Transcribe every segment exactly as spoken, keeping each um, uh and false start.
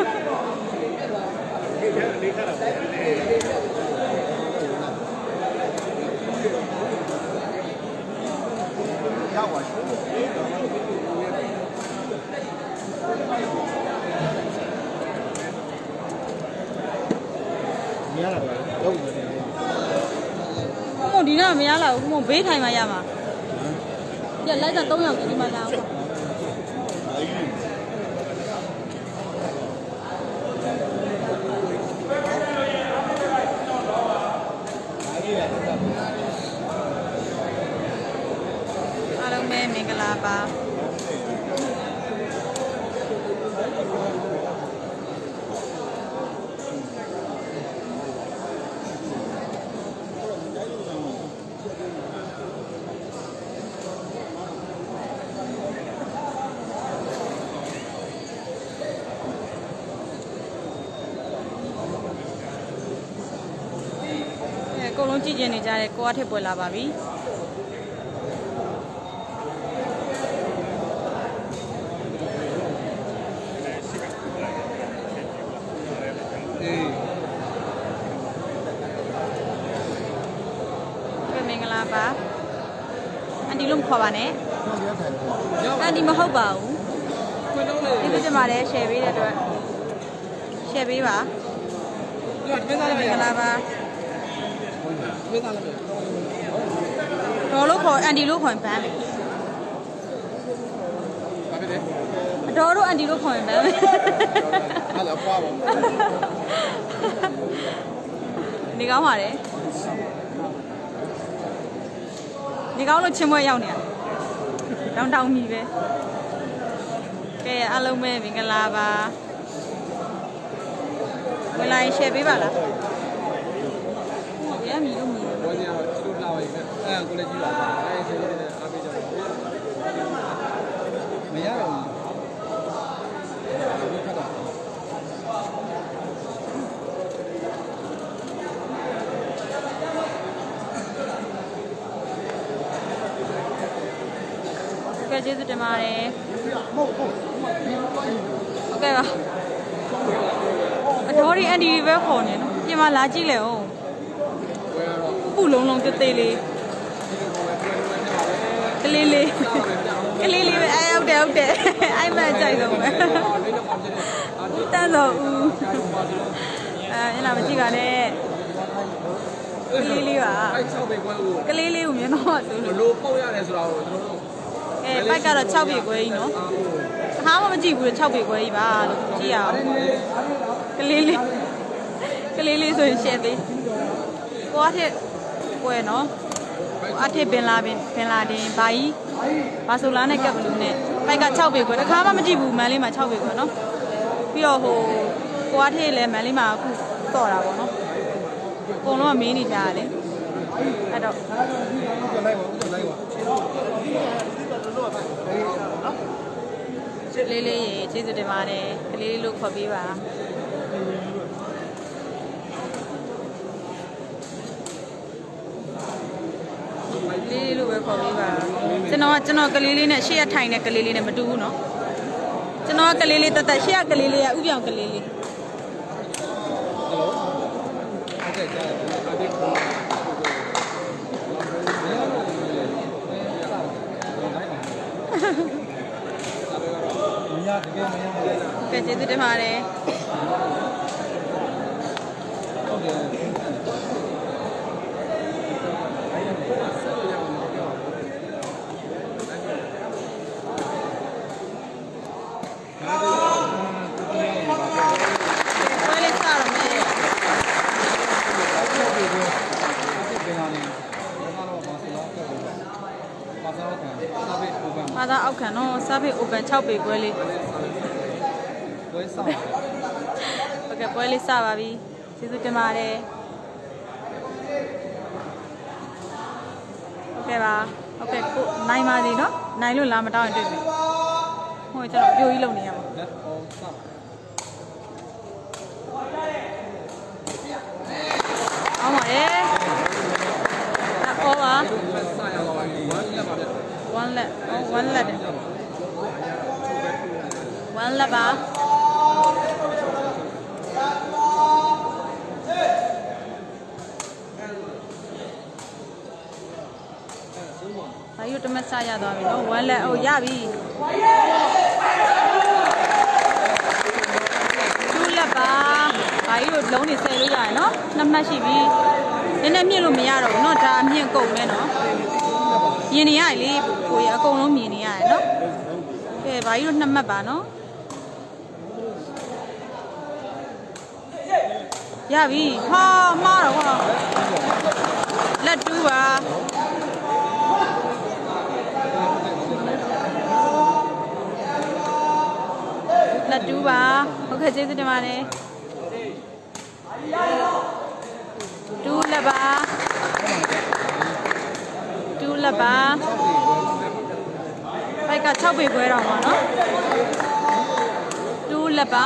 Một tí nào mới là một vết hay mà mà giờ lấy ra tông nhau thì mà nào Alam me mình cái là ba cô luôn chỉ chuyện này ra cô ăn hết bữa là bà bị cái mình là bà anh đi luôn khoa bà nè anh đi mà hậu bảo đi bây giờ mà để xe về đây rồi xe về bà mình là bà đó lúc hồi anh đi lúc hồi bán đó lúc anh đi lúc hồi bán đi cáo hả đấy đi cáo nó chưa mua nhau nè đau đau mì về cái alo mê mình cái là và người lại xe với bà là mì luôn mì cô lấy gì đó ai chơi cái này abi cho mấy á rồi cái gì thế mà này ok ba đó đi anh đi về khó nhỉ nhưng mà lá chi liệu phụ lông lông tê tê li cái li li cái li li ai ok ok ai mà chạy rồi mà ta rồi à như là mình chỉ cả đây cái li li à cái li li của mình nó cái bài ca là chào bị quấy nó há mà mình chỉ vừa chào bị quấy bà chỉ à cái li li cái li li rồi xe đi qua thế quên nó ở thế bên là bên bên là đi bay bà số lá này cái bự này bay cả chào về quên nó khá mà mình chỉ bù mà lên mà chào về quên nó bây giờ hồ qua thế lên mà lên mà cũng tỏ ra bọn nó con nó mà mí đi ra đấy ai đâu lê lê gì chứ gì mà này lê lê lúc phải bị bà Lily lu về khỏi đi bà, cho nó cho nó cái Lily này xe thành này cái Lily này mà đủ nó, cho nó cái Lily tạt tạt xe cái Lily à, úp vào cái Lily. Cái gì thế mà đấy? Mà ra ốc khả nó sao bị open chào bị quay đi ok quay đi sao bà bi xin giúp cho mà đây ok bà ok này mà gì đó này luôn làm mà tao được thôi cho nó vô ý lâu nè ông ấy đặt ô à one lap oh one lap one lap à ရသွားပြီနော်oneလက်ဟိုရပြီtwoလက်ပါဘာကြီးတို့လုံးနေဆယ်လို့ရတယ်နော်နှစ်မှတ်ရှိပြီနည်းနည်းမြင့်လို့မရတော့ဘူးနော်ဒါအမြင့်ကုန်မယ်နော်မြင်နေရလေကိုရအကုန်လုံးမြင်နေရတယ်နော်ကဲဘာကြီးတို့နှစ်မှတ်ပါနော်ရပြီဟာမှားတော့ကွာလက်တူးပါလက်တူးပါဟုတ်ကဲ့ကျေးဇူးတင်ပါတယ်တူးလက်ပါတူးလက်ပါဘိုက်က၆ပေခွဲတော့မှာနော်တူးလက်ပါ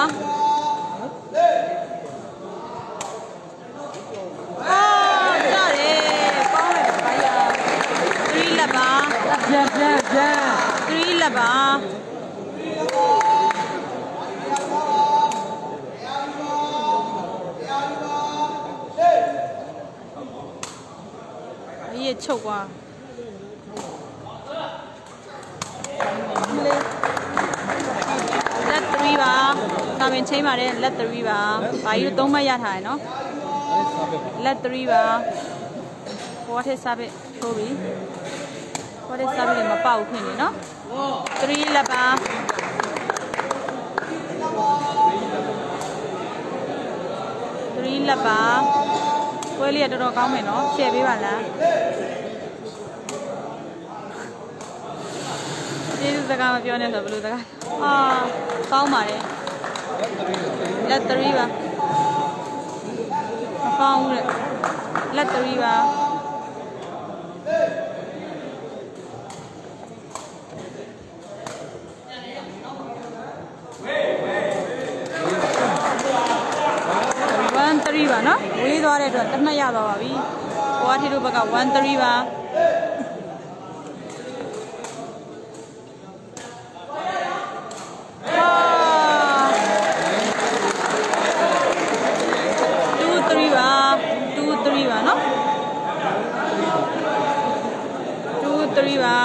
ပြန်ပြန်ပြန်threeလက်ပါအေးချုပ်ကွာလက်threeပါတာမင်ချင်းပါတယ်လက်threeပါဘာကြီးတို့သုံးမှတ်ရထားရနော်လက်threeပါဘောထက်စားပဲထိုးပြီဘောတဲ့စားပြီးမပေါက်ဖြစ်နေနော်threeလက်ပါthreeလက်ပါပွဲလေးကတော်တော်ကောင်းမယ်နော်ရှယ်ပေးပါလားကျေးဇူးစကားမပြောနဲ့ဆိုဘယ်လိုစကားဟာကောင်းပါတယ်လက်threeပါမကောင်းဘူးလေလက်threeပါone threeပါနော်ဝေးသွားတဲ့အတွက်တစ်မှတ်ရသွားပါပြီ။ကိုကထီတို့ဘက်ကone threeပါ။two threeပါtwo threeပါနော်two threeပါ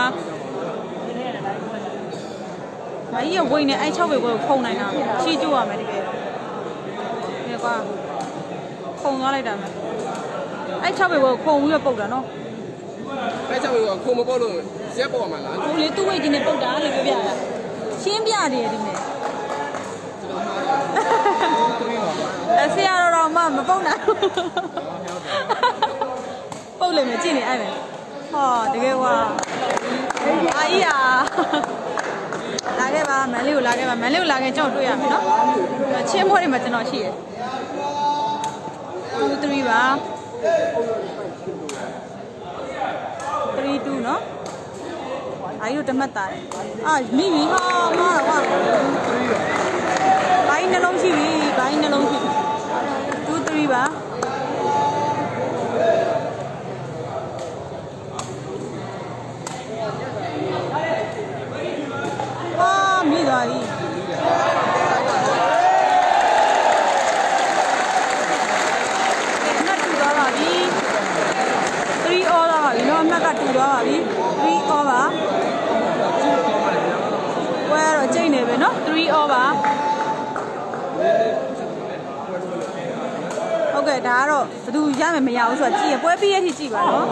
။မကြီးရဝိတ်နဲ့အဲ့၆ပေကိုခုံနိုင်တာချီးကျူးရမယ်တကယ်။ဒီကွာခုံသွားလိုက်တာမယ်အဲ့၆ပေကိုခုံပြီးတော့ပုတ်တာနော်အဲ့၆ပေကိုခုံမပုတ်လို့ရက်ပေါ်မှာလားကိုလေသူ့ဝိတ်ကြီးနဲ့ပုတ်တာလို့ပြောပြတာရှင်းပြတယ်ဒီမဲ့အဆရာတော်မှမပုတ်နိုင်ပုတ်လိမ့်မယ်ကြည့်နေအဲ့မယ်ဟောတကယ်ကွာအာကြီးอ่ะလာခဲ့ပါမန်လေးကိုလာခဲ့ပါမန်လေးကိုလာခဲ့ကြောက်တွေ့ရမယ်နော်ချင်းမိုးတွေမှာကျွန်တော်ရှိတယ်two threeပါthree twoနော်အားရတမတ်တာအာမိမိဟာမားတော့ကွာဘိုင်းနှလုံးရှိပြီဘိုင်းနှလုံးရှိပြီtwo threeပါအာမိသွားပြီthree all သွားပါပြီနော်အမှတ်ကtwoသွားပါပြီthree all ပါဝဲတော့ကျိတ်နေပဲနော်three all ပါဟုတ်ကဲ့ဒါကတော့ဘယ်သူရမယ်မရဘူးဆိုတာကြည့်ရပွဲပြီးရထိကြည့်ပါနော်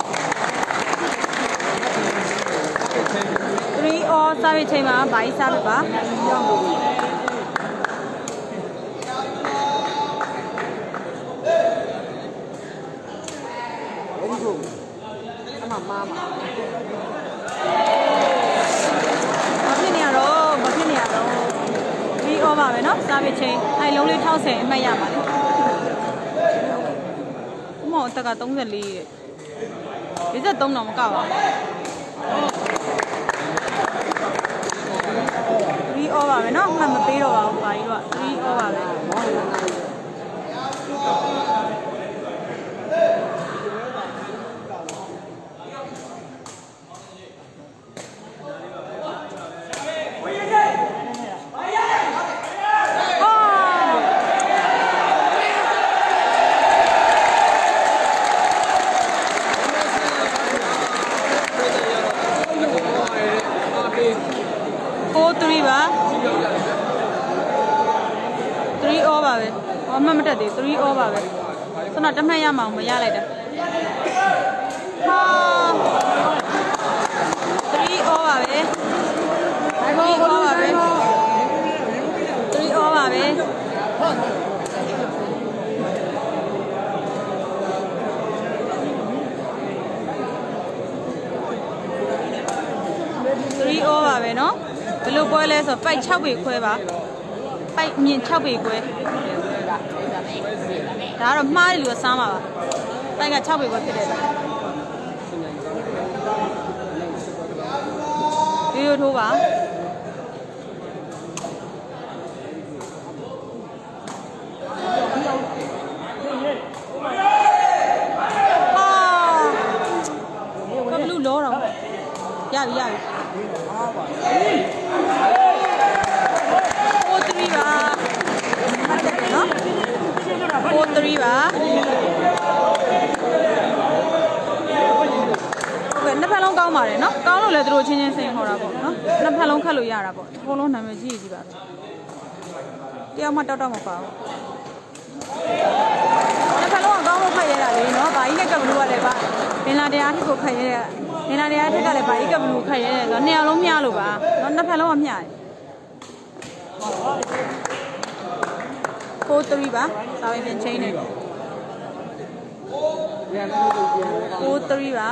three all စားပြီးချိန်မှာဘာကြီးစားလို့ပါ妈妈，မဖြစ်နေရတော့မဖြစ်နေရတော့ဒီဩပါပဲเนาะစားပြီးချင်းအဲလုံးလေးထောက်ဆယ်အမှတ်ရပါလေဥမောတက်ကthirty-fourတဲ့forty-threeတော့မကပါဘူးဒီဩပါပဲเนาะမှတ်မပေးတော့ပါဘူးဘာကြီးတော့ဒီဩပါပဲပါပဲဟောမှတ်မတက်သေးthree all ပါပဲဆိုတော့တစ်မှတ်ရမအောင်မရလိုက်တာဟာthree all ပါပဲthree all ပါပဲthree all ပါပဲthree all ပါပဲเนาะဘယ်လိုပွဲလဲဆိုပိုက်၆ပေခွဲပါပိုက်မြင်၆ပေခွဲဒါကတော့မှားတယ်လို့စားမှာပါပိုက်က၆ပေခွဲဖြစ်တယ်ရိုးရိုးထိုးပါဟာကဘလူးလောတော့ရပြီရပြီfour three ပါနော်four threeပါဟုတ်ကဲ့နှစ်ဖက်လုံးကောင်းပါတယ်နော်ကောင်းလို့လည်းသူတို့ချင်းချင်းစိန်ခေါ်တာပေါ့နော်နှစ်ဖက်လုံးခတ်လို့ရတာပေါ့အကုန်လုံးနာမည်ကြီးကြီးပါပဲတယောက်မှတောက်တောက်မပါဘူးနှစ်ဖက်လုံးကကောင်းလို့ခတ်ရတာလေနော်ဘာကြီးနဲ့ကဘလူးကလည်းပါမင်္ဂလာတရားထက်ကိုခတ်ရတဲ့မင်္ဂလာတရားထက်ကလည်းဘာကြီးကဘလူးခတ်ရတဲ့ဆိုတော့နှစ်ယောက်လုံးမျှလို့ပါနော်နှစ်ဖက်လုံးကမျှတယ်four three ပါစာဝင်ပြန်ချိန်နေfour three ပါ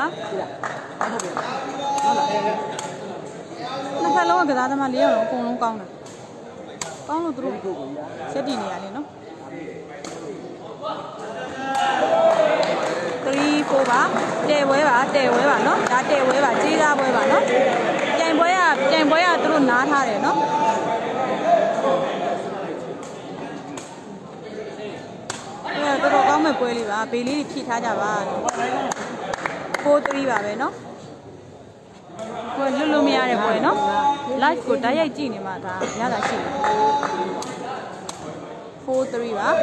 နှစ်ဖက်လုံးကကစားသမားလေးယောက်လုံးအကုန်လုံးကောင်းတယ်ကောင်းလို့သူတို့စက်တည်နေရလေနော်three four ပါတဲပွဲပါတဲပွဲပါနော်ဒါတဲပွဲပါကြီးသားပွဲပါနော်ပြိုင်ပွဲကပြိုင်ပွဲကသူတို့နားထားတယ်နော်အဲ့တော့တော်တော်ကောင်းမဲ့ပွဲလေးပါဘေးလေးတွေဖြည့်ထားကြပါfour threeပါပဲနော်ကိုလွတ်လို့မရတဲ့ပွဲနော် live ကိုတိုက်ရိုက်ကြည့်နေမှဒါရတာရှိတယ်four threeပါ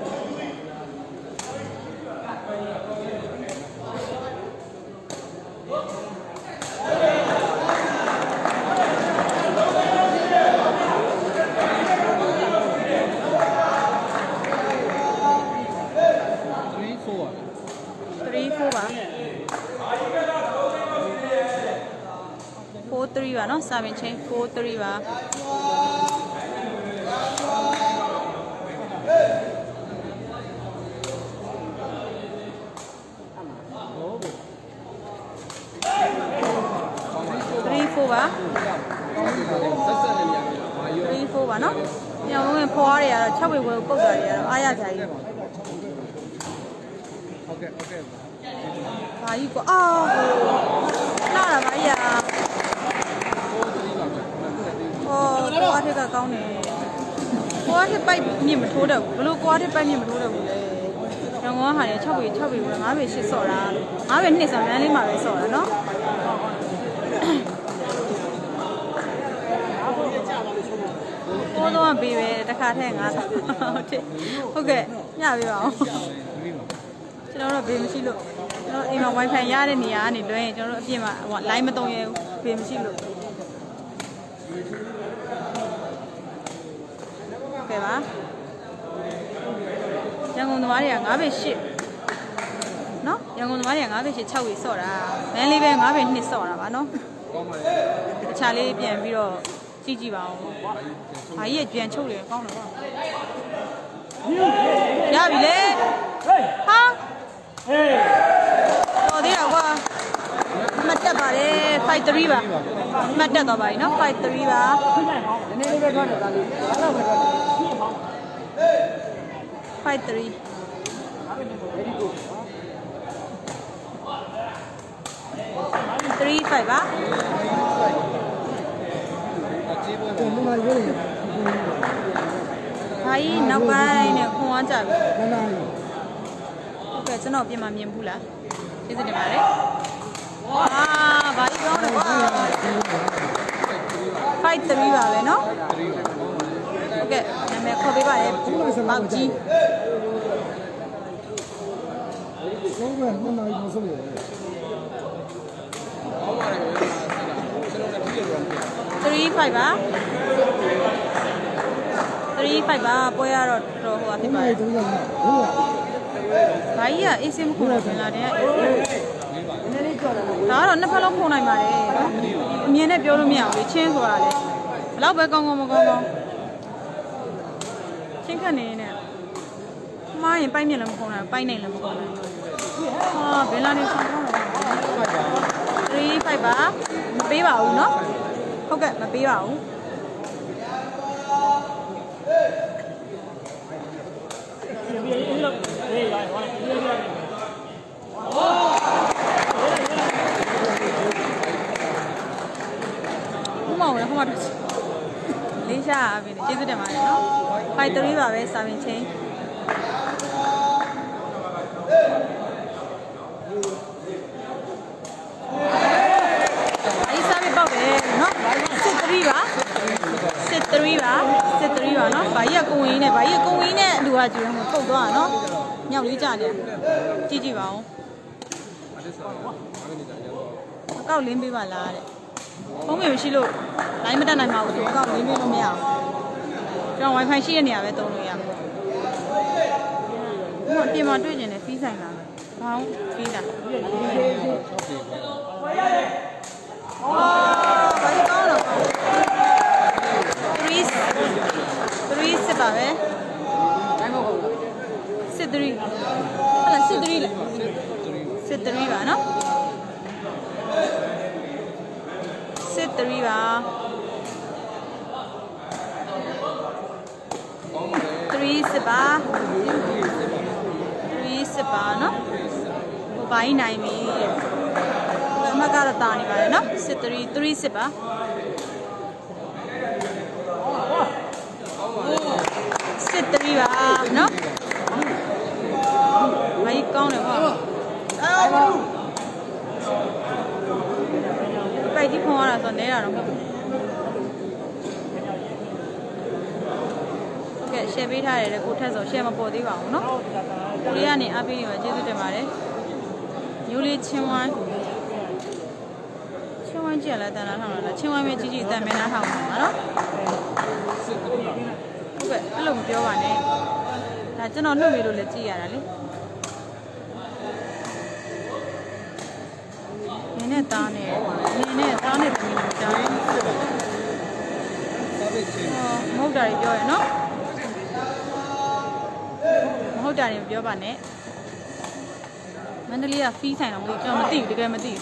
three fourပါfour threeပါနော်စာပင်ချင်းfour threeပါthree fourပါthree fourပါနော်ညောင်လုံးဖွားတွေကတော့၆ပေခွဲကိုပုတ်တာတွေကတော့အားရကြကြီးโอเคโอเคဘာကြီးကွာအာလာတာဘာကြီးอ่ะဟောကိုအားထက်ကကောင်းတယ်ကိုအားထက်ပိုက်မြင့်မထိုးတော့ဘူးဘလို့ကိုအားထက်ပိုက်မြင့်မထိုးတော့ဘူးလေရန်ကုန်ကဟာလေ၆ပေ၆ပေပဲ၅ပေ၈ဆော့တာ၅ပေ၂ဆော့လမ်းလေးမှာပဲဆော့တာနော်ကိုတော့ပေးပဲတစ်ခါထည့်ငါဆော့ဟုတ်တယ်ဟုတ်ကဲ့ညပေးပါအောင်ကျွန်တော်တို့ဘေးမရှိလို့ကျွန်တော်အိမ်မှာ wifi ရတဲ့နေရာကနေလွှဲရင်ကျွန်တော်တို့အပြင်မှာဟို line မသုံးရဘူးဘေးမရှိလို့ကဲပါရန်ကုန်သမားတွေက၅ပေ၈နော်ရန်ကုန်သမားတွေက၅ပေ၈၆ပေဆော့တာမန်းလေးပဲ၅ပေ၂ဆော့တာပါနော်ကောင်းပါလေတခြားလေးပြန်ပြီးတော့ကြည့်ကြည့်ပါဦးဘာကြီးကကြံချုပ်တယ်ကောင်းတယ်ကွာရပြီလေဟာဟေးတော်သေးတော့ကွာမှတ်တက်ပါလေfive threeပါမှတ်တက်တော့ပါပြီနော်five threeပါနည်းနည်းလေးပဲထွက်တယ်ဒါလေးဘာလို့ပဲထွက်တယ်five three three five ပါဘာကြီးနောက်ပိုင်းနဲ့ခွန်အားကြပြီဟုတ်ကဲ့ကျွန်တော်ပြင်မှာမြင်ဘူးလားကျေးဇူးတင်ပါတယ်ဝါဘာကြီးကောင်းတယ်ကွာfive threeပါပဲเนาะဟုတ်ကဲ့နာမည်ခေါ်ပေးပါလေပေါက်ကြီးလုံးဝနှစ်နာရီမဆုံးရဘူးthree five ပါ three five ပါပွဲရတော့တော်ဟိုဖြစ်ပါတယ်ဘာကြီးကအေးစင်းမခုတော့ပြင်လာတယ်အေးစင်းဒါကတော့နှစ်ဖက်လုံးခုံနိုင်ပါတယ်နော်အမြင်နဲ့ပြောလို့မရဘူးလေချင်းဆိုတာလေဘလောက်ပဲကောင်းကောင်းမကောင်းကောင်းချင်းခက်နေနေမှားရင်ပိုက်မြင်လည်းမခုံနိုင်ပိုက်နိုင်လည်းမခုံနိုင်ဟာဘယ်လာနေဆောင်တော့three five ပါမပေးပါဘူးနော်ဟုတ်ကဲ့မပေးပါဘူးမဟုတ်ဘူးဟိုမှာလေးရှာအပြင်ကျေးဇူးတင်ပါတယ်နော်five threeပါပဲစာပင်ချင်းအဲ့စာပင်ပေါက်တယ်နော်six threeပါsix threeပါsix threeပါနော်ဘာကြီးကကုံဝင်းနဲ့ဘာကြီးကကုံဝင်းနဲ့လူကကျွန်းကိုထုတ်သွားတာနော်ညောက်လေးကြနေကြည့်ကြည့်ပါဦးအကောက်လင်းပေးပါလားတဲ့ဖုန်းမျိုးရှိလို့လိုင်းမတက်နိုင်ပါဘူးသူအကောက်လင်းပေးလို့မရဘူးကျွန်တော် wifi ရှိတဲ့နေရာပဲသုံးလို့ရမှာဟိုပြင်မှာတွေ့ကျင်တယ်ဖီးဆိုင်လားဘောင်းဖီးတာအော်ဘာကြီးကောင်းတော့ three three စစ်ပါပဲsix threeဟာလားsix threeလားsix threeပါနော်six threeပါthree စစ်ပါthree စစ်ပါနော်ဟိုပိုင်းနိုင်ပြီအမကတော့တာနေပါတယ်နော်six three three စစ်ပါsix threeပါနော်ဘာကြီးကောင်းတယ်ကွာပိုက်ကြီးဖုံးရတာဆိုနေတာတော့ကဲ share ပေးထားတယ်လေကိုထက်ဆို share မပေါ်သေးပါဘူးเนาะကိုလေးကနေအားပေးနေပါကျေးဇူးတင်ပါတယ်မျိုးလေးချင်းဝိုင်းချင်းဝိုင်းကြည့်လာတန်လာထောင်းလာချင်းဝိုင်းပဲကြီးကြီးတန်မဲနာထောင်းပါเนาะဟုတ်ကဲ့အဲ့လိုမပြောပါနဲ့ဒါကျွန်တော်နှုတ်မေးလို့လည်းကြည့်ရတာလေနင်းနဲ့သားနဲ့နင်းနဲ့သားနဲ့သမီးနဲ့ကြားရင်မဟုတ်တာတွေပြောရနော်မဟုတ်တာတွေပြောပါနဲ့မန္တလေးကဖီးဆိုင်တော့မသိကျွန်တော်မသိဘူးတကယ်မသိ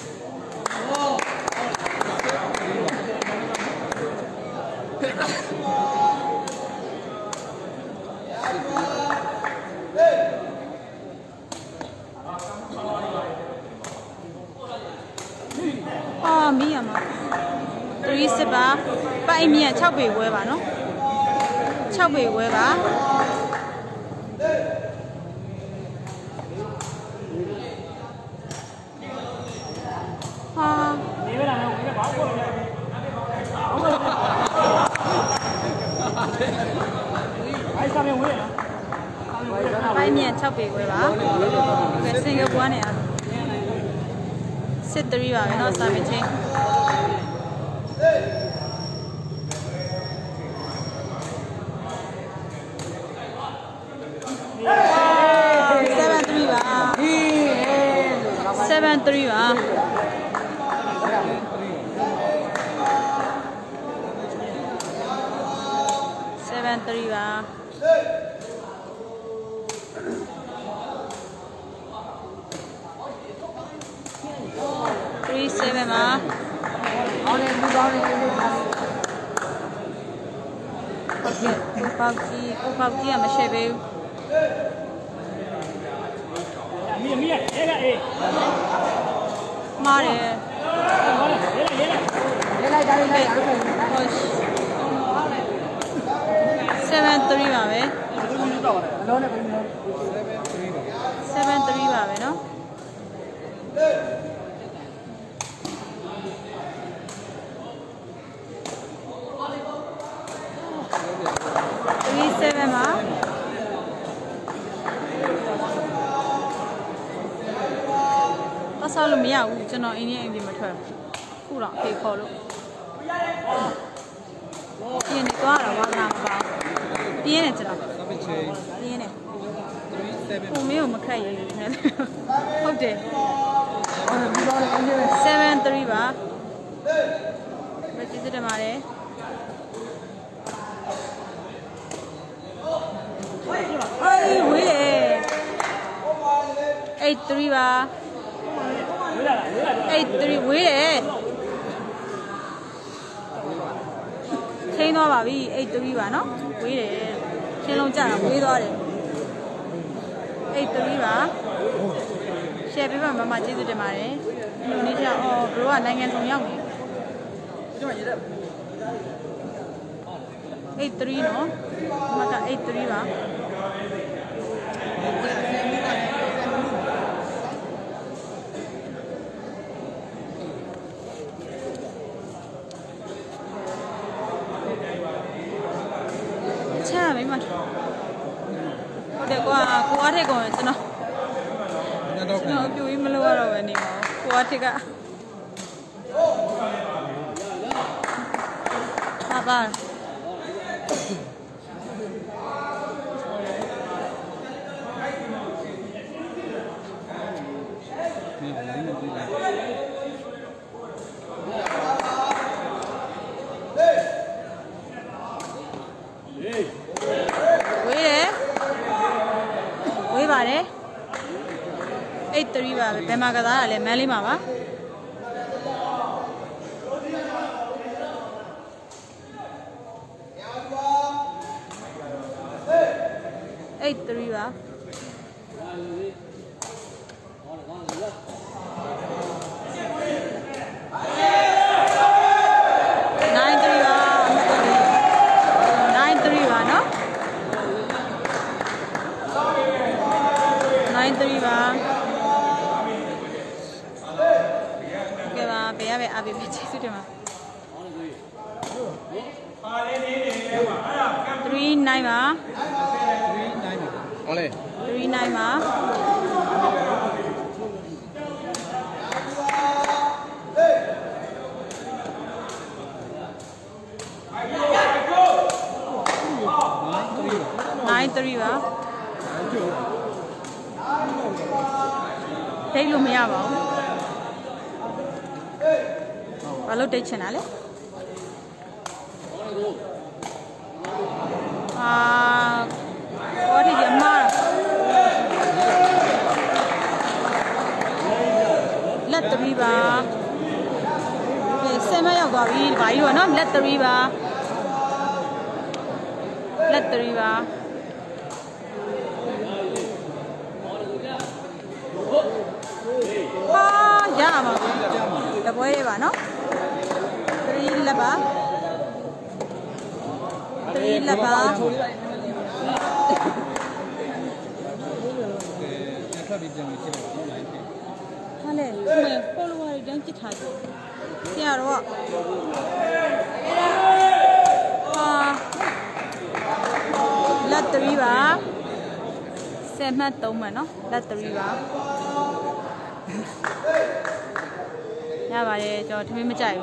ဘူးအာမီးရမှာthreeစစ်ပါပိုက်မြင့်6ပေဝဲပါနော်6ပေဝဲပါဟာနေရတာနော်ဒီကဘာကိုလဲအိုက်စာမေဝဲနော်ပိုက်မြင့်6ပေဝဲပါကဲစင်ကာပူကနေအားsix threeပါပဲเนาะစာပေချင်းseven threeပါseven threeပါseven threeပါthree seven ပါအော်လေလူကောင်းနေဟုတ်ကဲ့ကိုပေါက်ကြီးကိုပေါက်ကြီးကမရှယ်ပေးဘူးမီးမီးအေးကအေးမားတယ်လေးလိုက်လေးလိုက်လေးလိုက်ဟုတ် seven three ပါပဲseven three ပါပဲเนาะthree seven ပါအဆောက်လို့မရဘူးကျွန်တော်အင်းကြီးအင်းကြီးမထွက်ခုတော့အဖေခေါ်လို့ပြင်းနေသွားတော့ဘာမှမပါဘူးပြင်းနေကြတော့ Seven change. ပြင်းနေ Three seven. ပုံမင်းကိုမခက်ရဘူးဟုတ်တယ် seven three ပါပဲကျေးဇူးတင်ပါတယ်အေးဝေးတယ် eight three ပါeight threeဝေးတယ်ချင်းသွားပါပြီeight threeပါနော်ဝေးတယ်ချင်းလုံးကြတာဝေးသွားတယ်eight threeပါ share ပေးပါမမကျေးဇူးတင်ပါတယ်အင်ဒိုနီးရှားအော်ဘရိုကနိုင်ငံဆောင်ရောက်နေeight threeနော်မကeight threeပါချာမိမဟုတ်တယ်ကွာကိုအားထက်ကောင်ကျွန်တော်ကျွန်တော်အပြူကြီးမလို့ရတော့ပဲနေမှာကိုအားထက်ကဟာပါဝေးတယ်ဝေးပါတယ် eight three ပါပဲဘယ်မှာကစားတာလဲမန်းလေးမှာပါeight three ပါnine three ပါ nine three ပါနော် nine three ပါโอเคပါဘယ်ရပဲအားပေးပေးကျေးဇူးတင်ပါthree nine ပါဟုတ်လေ three nine ပါnine three ပါတိတ်လို့မရပါဘူးဘာလို့တိတ်ချင်တာလဲအာဘောဒီအမလက်တရီပါကဲဆယ်မရောက်သွားပြီဘာကြီးတော့နော်လက်တရီပါလက်တရီပါဟာရပါဘူးတပွဲလေးပါနော်threeလက်ပါthreeလက်ပါဟာလေဒီမှာ follower တွေတန်းကြည့်ထားတယ်ဆရာတော့ဟာလက်threeပါဆယ်မှတ်သုံးမှတ်နော်လက်threeပါရပါတယ်ကျွန်တော်ထမင်းမကြိုက်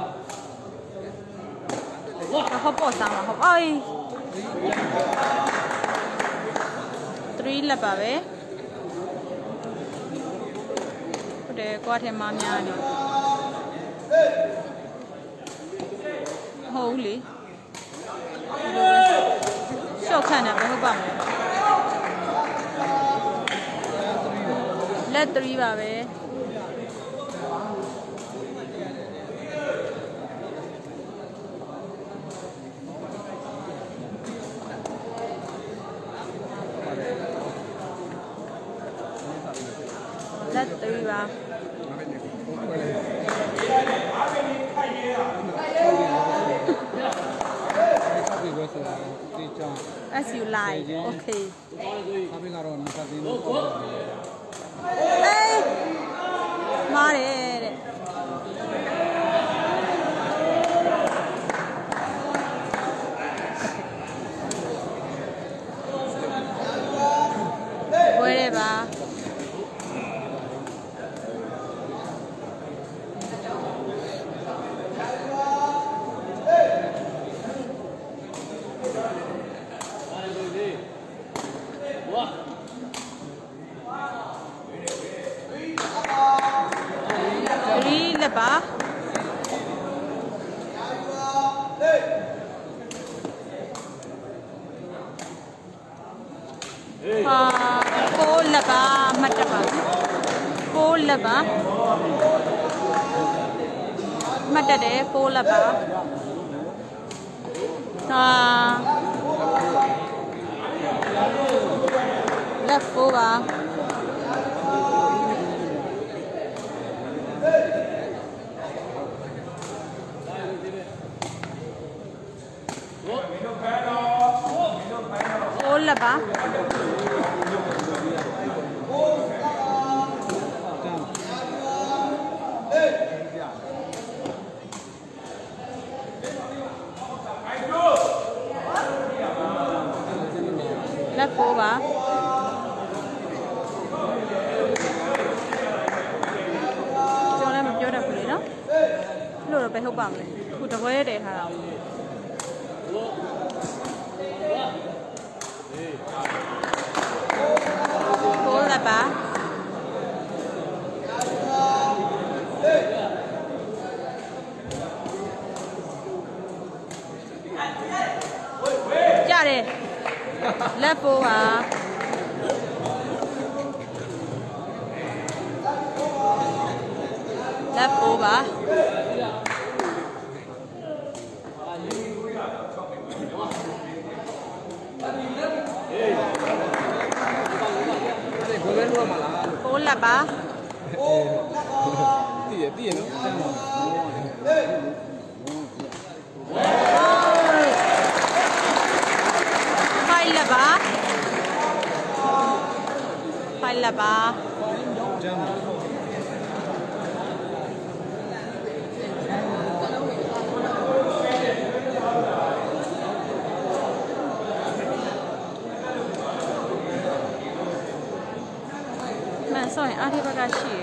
ဘူးဟောပေါ့စားမှာဟောအိုးthreeလက်ပါပဲဟုတ်တယ်ကိုယ့်ထဲမှာများနေဟုတ်လေရှော့ခန့်တာဘယ်ဟုတ်ပါမလဲလက်threeပါပဲလက်threeပါas you like okay အမေကတော့မစားသေးဘူးအေးမားတယ်တဲ့ဝဲတယ်ပါလ Three leba. Ah, four leba. Mataba. Four leba. Matade. Four leba. Ah. Left four ba. Four leba. Left four ba. Cho nên mình vô đặt cái đó. Lúc đó phải học bằng này. Cụ tập với để hả? Four leba. Ra đi. Left four à. Left four ba. Four leba. Tỉa tỉa nó. Five leba. Five leba. Man, sorry, I have a gashi.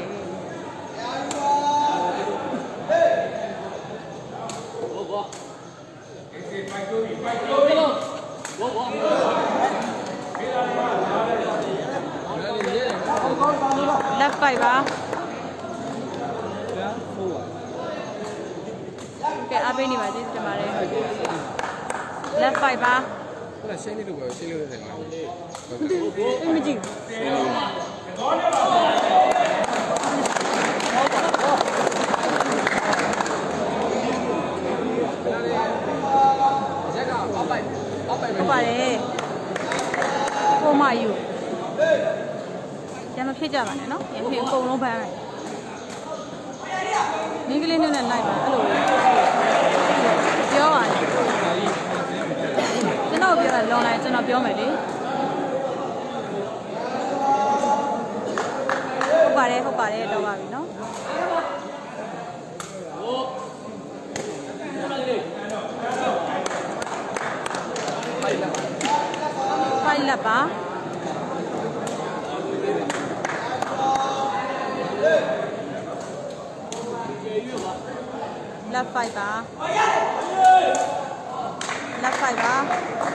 Left five ba. Okay, आप ही नहीं बाजी तुम्हारे. Left five ba. Là xe đi được rồi, xe lừa thành Cái gì chứ? Không phải đấy. Cô mày yêu. Em nó phía trước mà nó, em phía cô nó bàn này. Những cái lên như này này mà, alo. Béo à? Cái nào béo là lâu này, cho nó béo mày đi. Không phải đấy, không phải đấy, đâu vào nó. Five leba. Left five ba. Left five ba.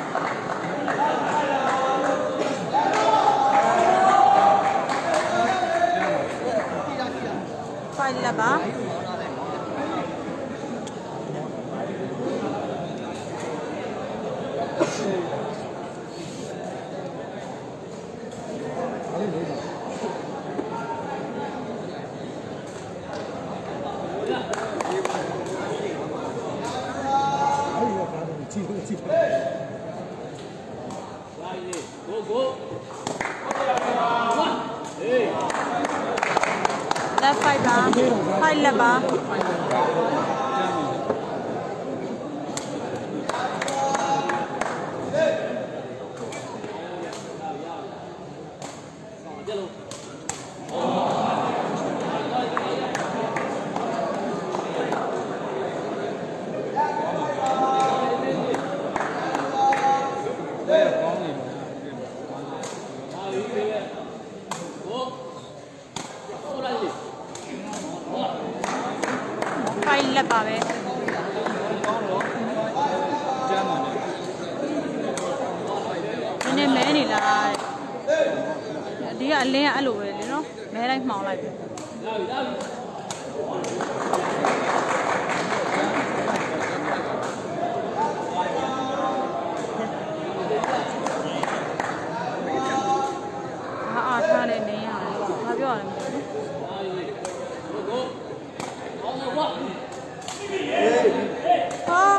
Five leba. Left five ba. Five leba. Five leba về. Cái này mẹ này là ကအလင်းကအဲ့လိုပဲလေနော်မဲတိုင်းမှောင်လိုက်ပြီဟာအားထားနေနေရတယ်ဘာပြောရလဲဟာ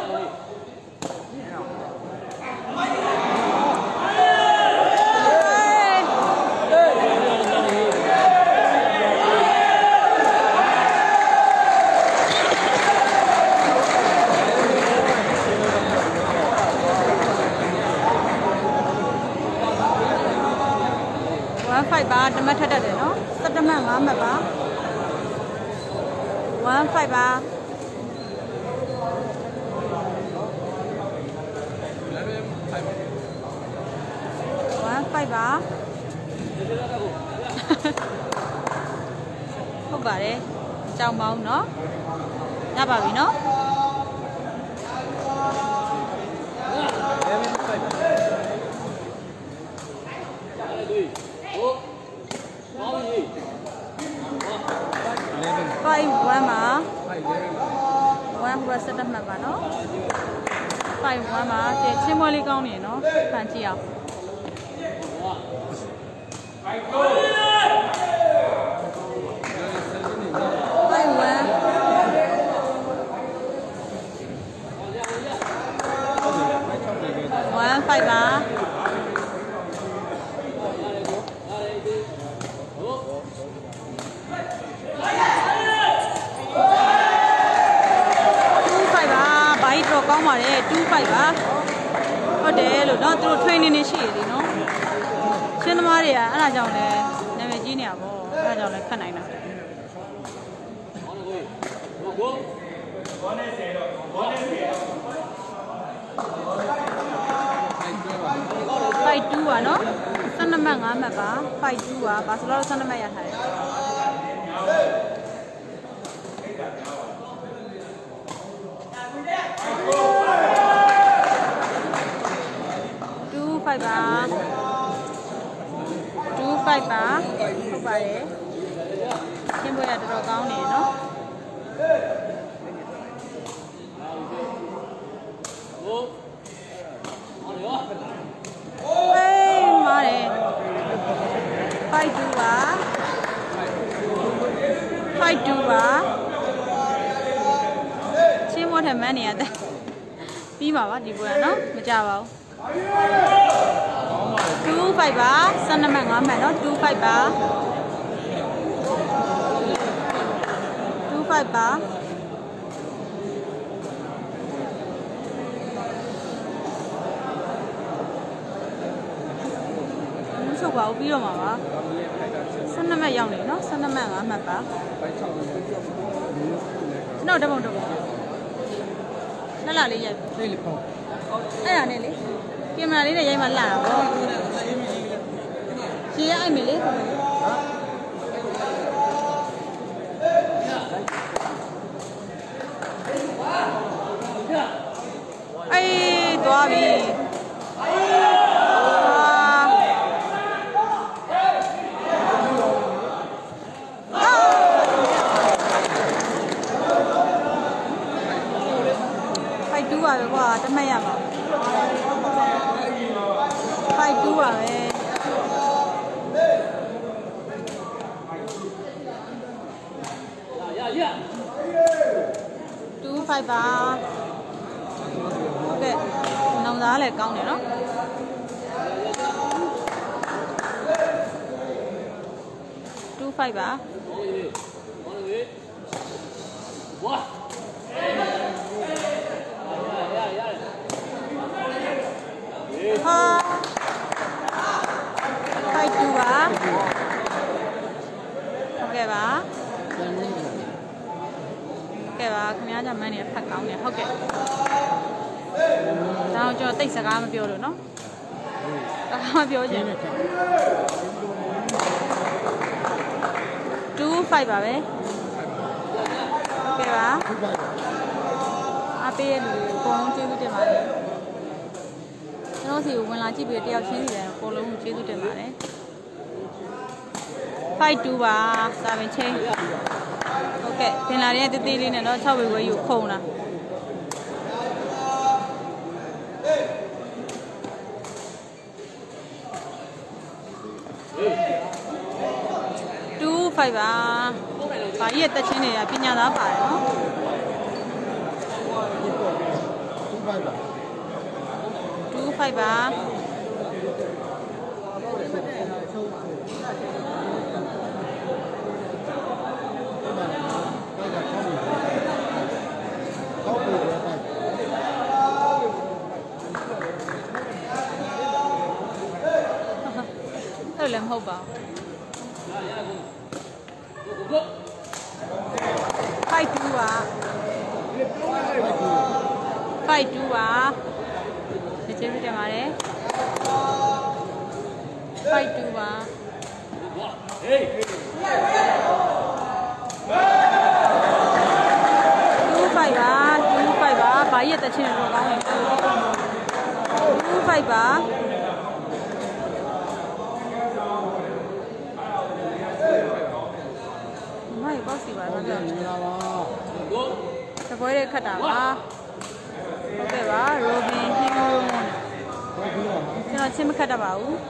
five ပါတမတ်ထက်တက်တယ်နော်စက်တမတ်၅မှတ်ပါone fiveပါone fiveပါဟုတ်ပါတယ်ကြောင်ပေါင်းနော်ရပါပြီနော်five one ပါone ဘက်ဆက်တတ်မှတ်ပါနော်five one ပါတဲ့ချင်းမွေးလေးကောင်းနေနော်ဖန်ကြည့်အောင်five one one fiveပါကောင်းပါတယ်two fiveပါဟုတ်တယ်လို့เนาะသူတို့ training နေရှိရည်နော်ရှင်းသမားတွေကအဲ့ဒါကြောင့်လည်းနာမည်ကြီးနေရပါဘောအဲ့ဒါကြောင့်လည်းခတ်နိုင်တာfive twoပါနော်ဆယ်နှစ်မှတ်၅မှတ်ပါ five twoပါဘာဆိုတော့ဆယ်နှစ်မှတ်ရထားတယ်two fiveပါtwo fiveပါဟုတ်ပါတယ်ရှင်းပွဲရတော်တော်ကောင်းနေနော်ဟေးမာတယ်five twoပါfive twoပါရှင်းပွဲထမန်းနေရတယ်ပြီးပါပါဒီပွဲကနော်မကြပါဘူးtwo fiveပါဆယ်နှစ်မှတ်၅မှတ်နော်two fiveပါtwo fiveပါမဆုပ်ပါဘူးပြီးတော့မှာပါဆယ်နှစ်မှတ်ရောက်နေနော်ဆယ်နှစ်မှတ်၅မှတ်ပါကျွန်တော်တပုံတပုံလှလှလေးရိုက်လေးလေးပေါ့အဲ့ဒါနဲ့လေကင်မရာလေးနဲ့ရိုက်မှလှတာပေါ့ရှင်းရအိုက်မယ်လေအေးသွားပြီတူပါပဲကွာတမက်ရမှာfive twoပါပဲရရ two fiveပါဟုတ်ကဲ့နောင်သားလည်းကောင်းတယ်နော်two fiveပါဝါဟာfive twoပါဟုတ်ကဲ့ပါဟုတ်ကဲ့ပါခင်ဗျားကြောင့်မန်းနေဖတ်ကောင်းနေဟုတ်ကဲ့ဒါတော့ကျွန်တော်တိတ်စကားမပြောလို့နော်စကားမပြောချင်two fiveပါပဲဟုတ်ကဲ့ပါအပေးရလူအကုန်လုံးကျေးဇူးတင်ပါတယ်ကျွန်တော်စီကိုဝင်လာကြည့်ပြီးတယောက်ချင်းစီတယ်အကုန်လုံးကျေးဇူးတင်ပါတယ် five two ပါစာပင်ချင်းဟုတ်ကဲ့ပင်လာတဲ့တေးသေးလေးနဲ့တော့၆ဝေခွဲယူခုံတာtwo five ပါဘာကြီးရဲ့တက်ချင်းတွေကပညာသားပါတယ်နော်two five ပါအဲ့လည်းမဟုတ်ပါဘူး five two ပါ five two ပါဒီကျေးဇူးတင်ပါတယ် five two ပါ two five ပါ two five ပါဘာကြီးရဲ့တက်ချင်းတော့ကောင်းတယ် two five ပါမိုက်ပေါ့စီပါတော့ပြောနေတာပါတပွဲလေးခတ်တာပါဟုတ်ကဲ့ပါရိုဘင်ဟင်းမိုးကျွန်တော်ချင်းမခတ်တတ်ပါဘူး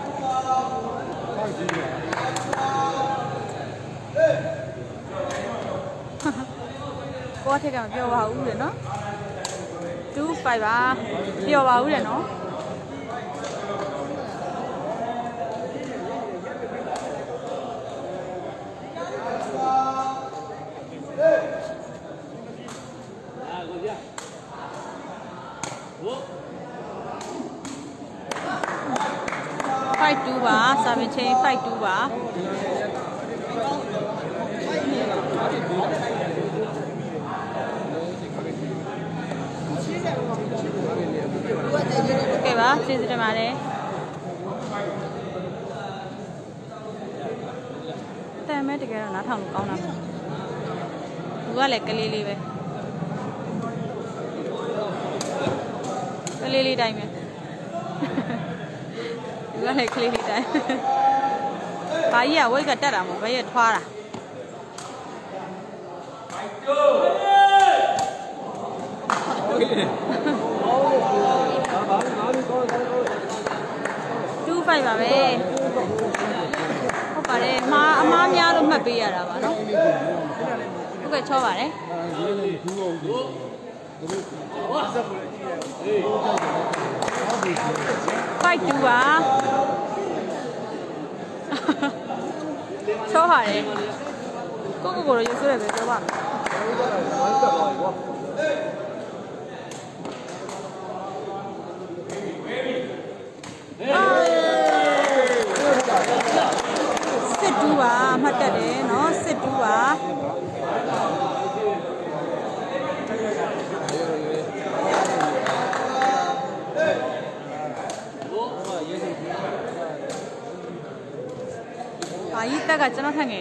ကိုအထက်ကမပြောပါဘူးလေနော် two five ပါပြောပါဘူးလေနော်five two ပါစာပင်ချင်းfive twoပါโอเคပါကျေးဇူးတင်ပါတယ်တမ်းမဲတကယ်တော့နားထောင်လို့ကောင်းတာမဟုတ်ဘူးကလည်းကလေးလေးပဲကလေးလေးတိုင်းပဲဒီကလည်းကလေးလေးတိုင်းဘာကြီးကဝိတ်ကတက်တာမဟုတ်ဘာကြီးထွားတာtwo five ပါပဲဟုတ်ပါတယ်အမားအမားများလို့မှတ်ပေးရတာပါနော်ဟုတ်ကဲ့ချောပါတယ်five two ပါချောပါတယ်ကိုကိုကိုရရွှေဆွဲပဲပြောပါမယ်စစ်တူပါမှတ်တတ်တယ်နော်စစ်တူပါဘာကြီးတက်ကကျွန်တော်ထက်ငယ်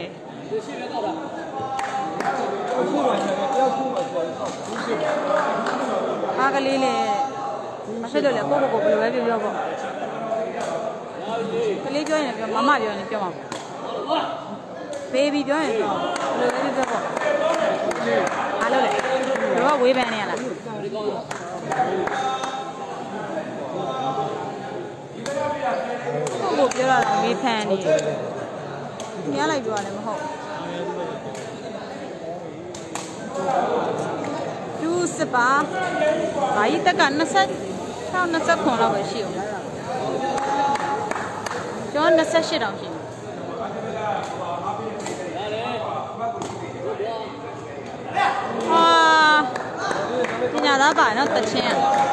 အားကလေးလေမဖြစ်လို့လေကိုကိုကိုဘယ်လိုပဲပြောပြောပေါ့ကလေးပြောရင်လည်းပြောမမပြောရင်လည်းပြောမှာဘေဘီပြောရင်တော့ဘယ်လိုပဲပြောပေါ့အားလို့လေတော့ဝေးပန်းနေရလားကိုကိုပြောတာတော့မေးဖန်နေပြလိုက်ပြောရတယ်မဟုတ်သူစပါဘာကြီးတက်က26 29လောက်ပဲရှိအောင်ကျွန်တော်28တောင်ရှိဟာပညာသားပါနော်တချင်း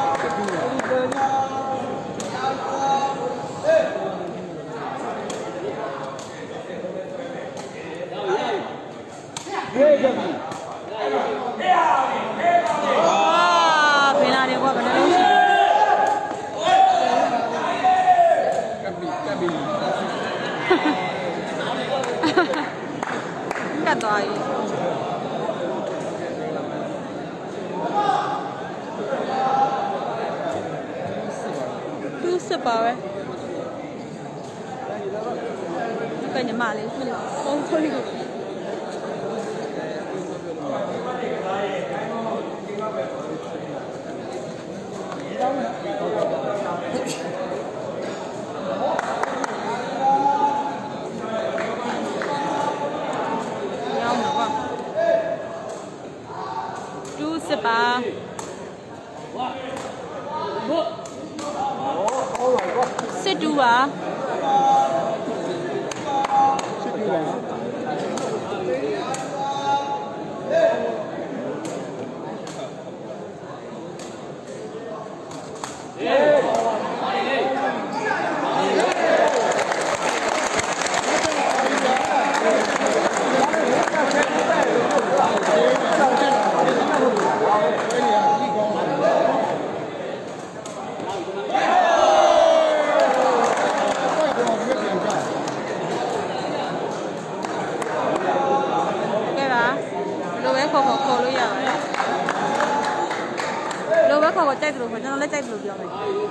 ဝေးကြပြီအာဘယ်လာနေကွာဘယ်နှလုံးရှိကပ်ဘီကပ်ဘီကတ်သွားပြီသူစစ်ပါပဲကညီမလေးပုံခွလေးကိုစစ်ပါစစ်တူပါစစ်တူပါကြိုက်တယ်လို့ခေါ်ကျွန်တော်လည်းကြိုက်တယ်လို့ပြောမယ်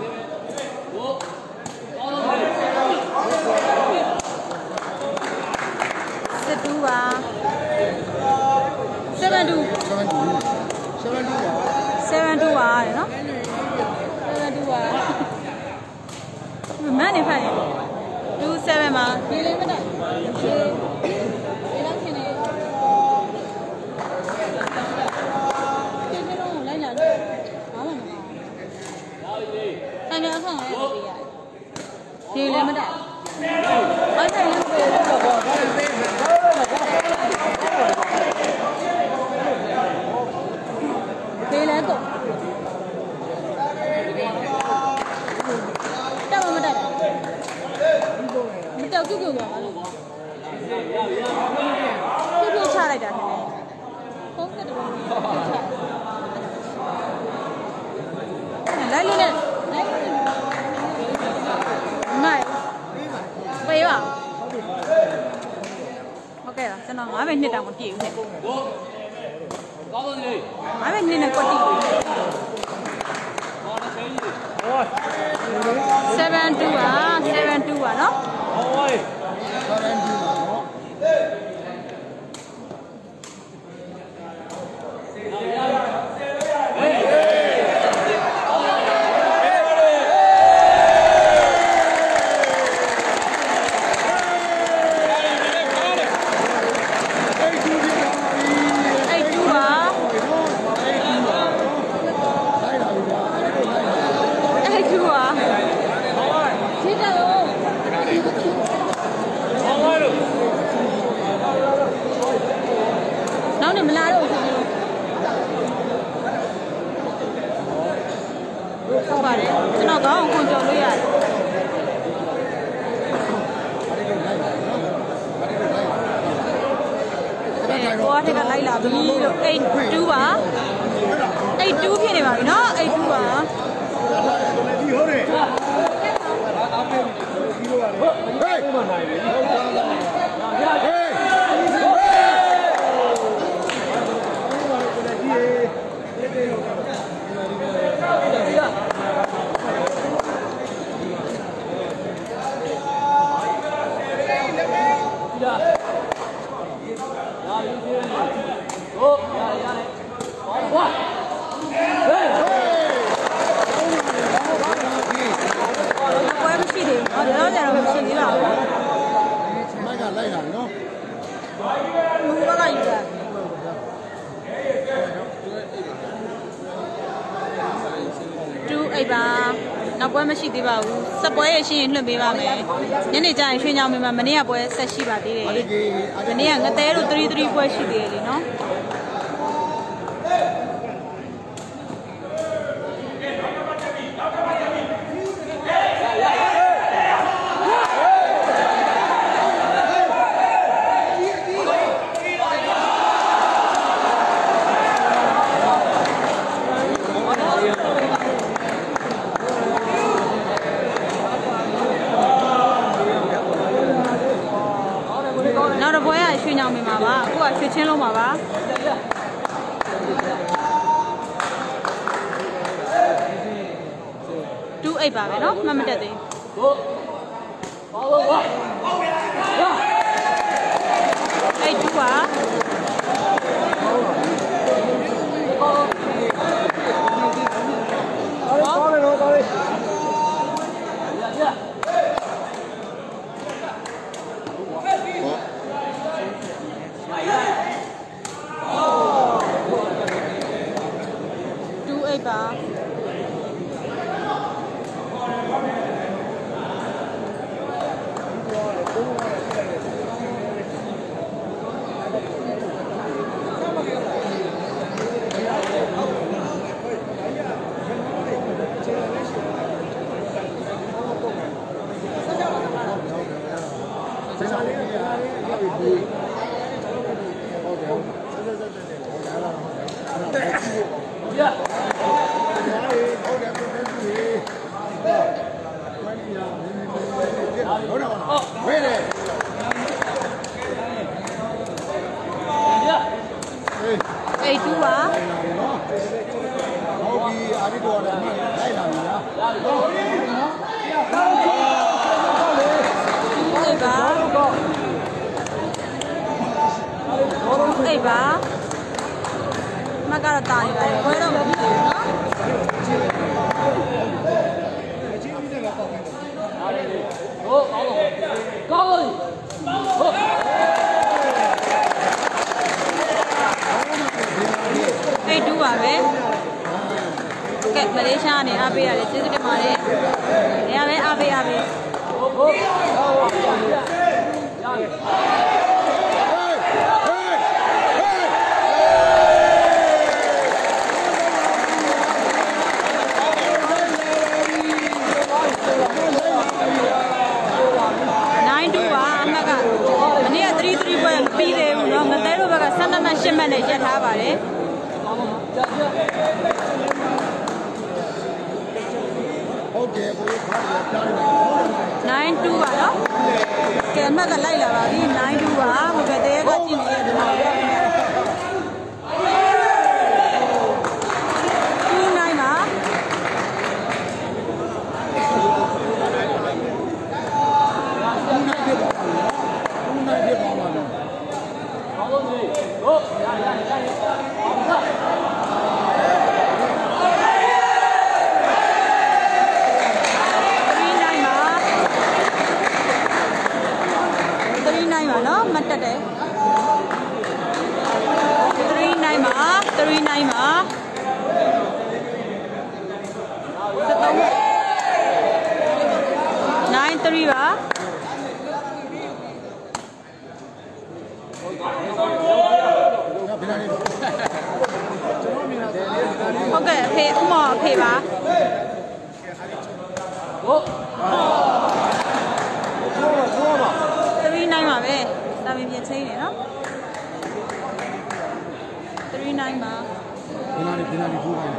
စစ်တူပါseven two seven two seven twoပါရနော်seven twoပါမန်းနေဖက်ရင်two sevenပါဒီလေးမတက်ဒီလောက်ခင်နေဒီလိုလိုက်လာတော့ဆိုင်ရအောင်ရရဒီလည်းမတက်အဲ့ဒါလည်းပြေတော့ဘောဒါလည်းပြေဒီလည်းတော့တက်မတက်မတက်ကြည့်ကြပါလို့ပြပြချလိုက်တာနည်းနည်းဖုန်းကတော့လိုက်လို့နဲ့မိုက်ပေးပါဟုတ်ကဲ့ပါကျွန်တော်nineမိနစ်တောင်မပြည့်ဘူးနဲ့ကောင်းပါသေးnineမိနစ်နဲ့ကွက်တီseven twoပါseven twoပါနော်ဟုတ် seven twoပါနော်ကျွန်တော်ကောင်းအောင်ခွန်ကြော်လို့ရတယ်ကိုကထက်ကလိုက်လာပြီလို့ eight two ပါ eight two ဖြစ်နေပါပြီနော် eight two ပါဒီဟုတ်တယ်အားပေးပြီးလို့ရတယ်ဟေးဟေးနိုင်ပြီဟုတ်ပါလားဟေးပါနောက်ပွဲမရှိသေးပါဘူးစပွဲရရှိရင်လွှင့်ပေးပါမယ်ညနေကျရင်ရွှေညောင်မင်းမှာမနေ့ကပွဲဆက်ရှိပါသေးတယ်မနေ့ကငသဲတို့three threeပွဲရှိသေးတယ်လေနော်ရွှေညောင်မင်းပါပါအခုကရွှေချင်းလုံးပါပါtwo eightပါပဲเนาะမှတ်မတက်သေးဘူးပါtwo eightပါeight twoပါဟုတ်ပြီအားဒီတော့လည်းလိုက်လာပြီလားဟုတ်ပါဟုတ်ပါမကတော့တာနေပါတယ်ခွဲတော့မဖြစ်ဘူးနော်ဟုတ်ကောင်းကောင်းဟုတ်eight twoပါပဲကဲမလေးရှားကနေအားပေးရတယ်ကျေးဇူးတင်ပါတယ်။နေရာလဲအားပေးအားပေးဟုတ်ဟုတ်nine twoပါအမှတ်ကမနေ့ကthree threeပွဲမပြီးသေးဘူးเนาะငသဲတို့ဘက်ကsevenမှတ်eightမှတ်နဲ့ရက်ထားပါတယ်ဟုတ်ကဲ့ဘိုးခါရတာnine twoပါเนาะကဲအမှတ်ကလိုက်လာပါပြီnine twoပါဟိုဘက်တည်းကကြည့်နေရတယ်နော်two nineပါနော်မတက်တယ်three nineပါthree nineပါnine threeပါဟုတ်ကဲ့အဖေဥမောအဖေပါဟုတ်three nineပါပဲတာမင်းပြန်ချင်းနေနော်three nineပါဒီနာဒီနာဒီဘူးပါ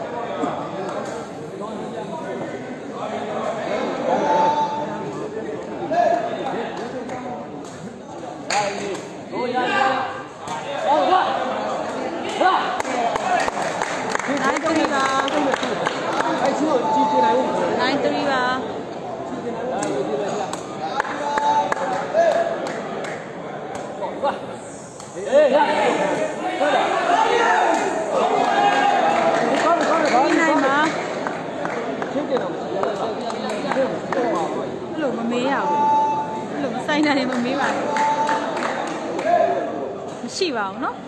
nine threeပါအဲ့ချိုကြည့်ကြည့်လိုက်ဦး nine threeပါအေးရဟုတ်လားဒီနိုင်မှာချင်းကြတော့ဘလို့မမေးရဘူးဘလို့မဆိုင်နိုင်မမေးပါဘူးမရှိပါဘူးเนาะ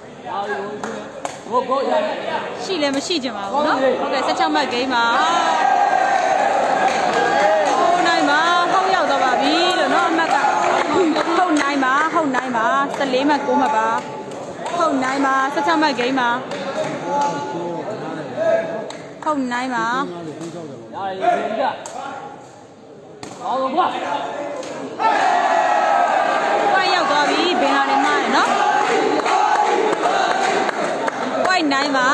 ဟုတ်ကောရရှိလည်းမရှိကြပါဘူးเนาะဟုတ်ကဲ့sixteenမှတ်ဂိမ်းပါဟုတ်နိုင်ပါဟုတ်ရောက်တော့ပါပြီလို့เนาะအမှတ်ကဟုတ်နိုင်ပါဟုတ်နိုင်ပါfourteenမှတ်nineမှတ်ပါဟုတ်နိုင်ပါsixteenမှတ်ဂိမ်းပါဟုတ်နိုင်ပါရတယ်ဒီကအော်ကွာဝိုင်းရောက်သွားပြီဘင်လာနေမှာเนาะဝိုင်းနိုင်ပါ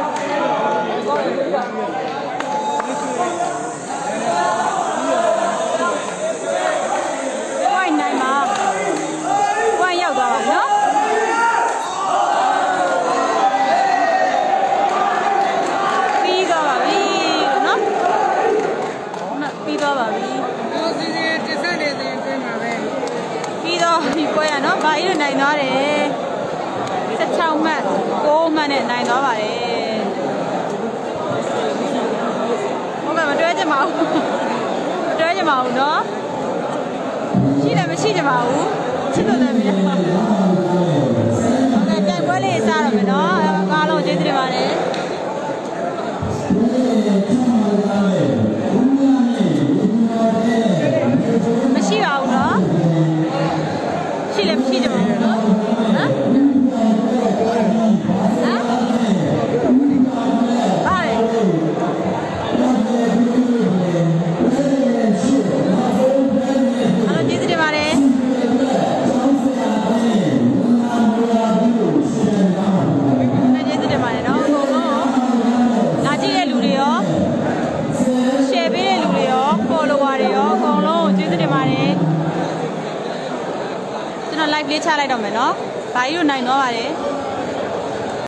ဝိုင်းနိုင်ပါဝိုင်းရောက်သွားပါเนาะပြီးသွားပါပြီเนาะပြီးသွားပါပြီတော့ဒီပွဲရနော်ဘာကြီးတို့နိုင်သွားတယ်ဆက်ချောင်းမှတ်ကိုးမှတ်နဲ့နိုင်သွားပါတယ်ဟုတ်ကဲ့မတွဲကြပါဘူးမတွဲကြပါဘူးနော်ရှိတယ်မရှိကြပါဘူးချစ်လို့လည်းမရပါဘူးဟုတ်ကဲ့တိုင်ပွဲလေးစားတော့မယ်နော်အားလုံးကျေးဇူးတင်ပါတယ်မရှိပါဘူးနော်ရှိလည်းမရှိကြပါဘူးနော်ဟမ်ဟမ်ဘာလဲအားလုံးကျေးဇူးတင်ပါတယ်ကျေးဇူးတင်ပါတယ်နော်အကုန်လုံးလာကြည့်တဲ့လူတွေရော share ပေးတဲ့လူတွေရော follower တွေရောအကုန်လုံးကျေးဇူးတင်ပါတယ်ကျွန်တော် live လေးချလိုက်တော့မယ်နော်။ဘာကြီးတို့နိုင်သွားပါတယ်။